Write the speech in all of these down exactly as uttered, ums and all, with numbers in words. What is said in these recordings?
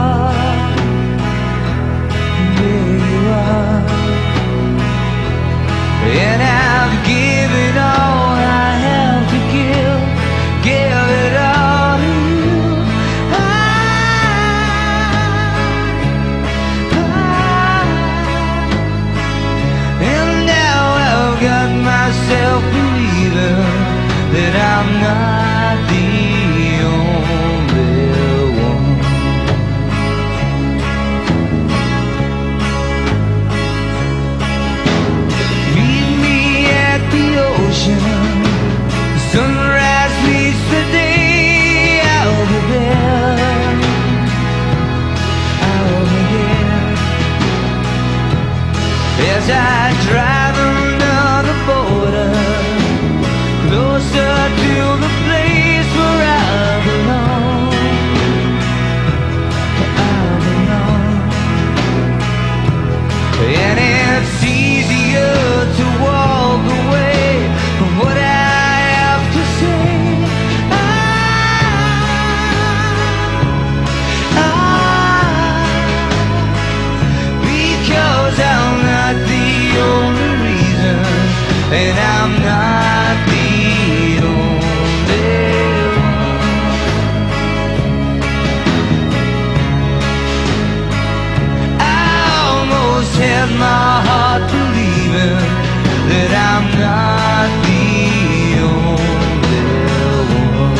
are, there you are. And I've given all I have to give, give it all to you. I, I, and now I've got myself believing that I'm not the only one. Meet me at the ocean, the sunrise meets the day. I'll be there, I'll be there. As I drive another border, closer to the place where I belong, I belong. And it's easier to walk away from what I have to say. I, I, because I'm not the only reason, and I'm not the only one. I almost had my heart believing that I'm not the only one.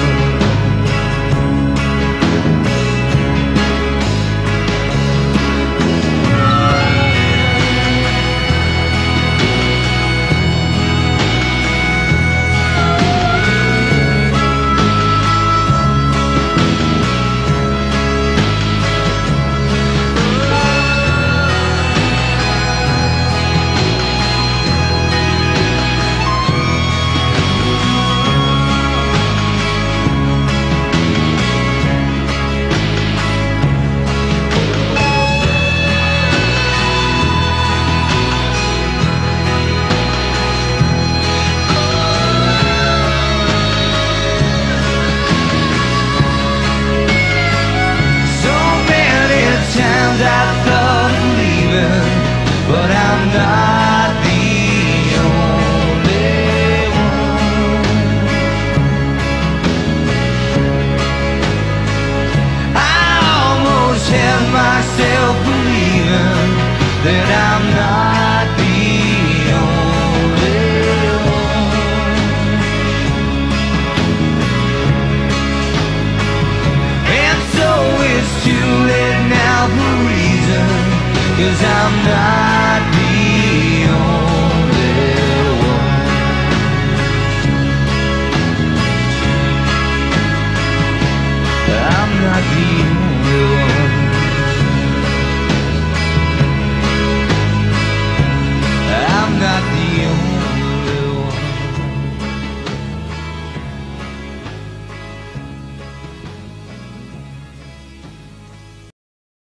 Times I thought of leaving, but I'm not the only one. I almost had myself believing that I'm not the only one. And so it's too late now for reason, 'cause I'm not